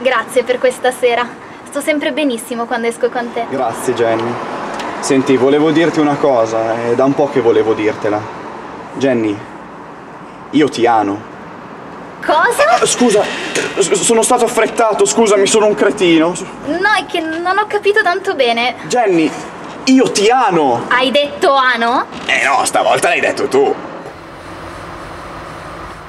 Grazie per questa sera. Sto sempre benissimo quando esco con te. Grazie, Jenny. Senti, volevo dirti una cosa, è da un po' che volevo dirtela. Jenny, io ti amo. Cosa? Scusa, sono stato affrettato, scusami, sono un cretino. No, è che non ho capito tanto bene. Jenny, io ti amo. Hai detto ano? No, stavolta l'hai detto tu.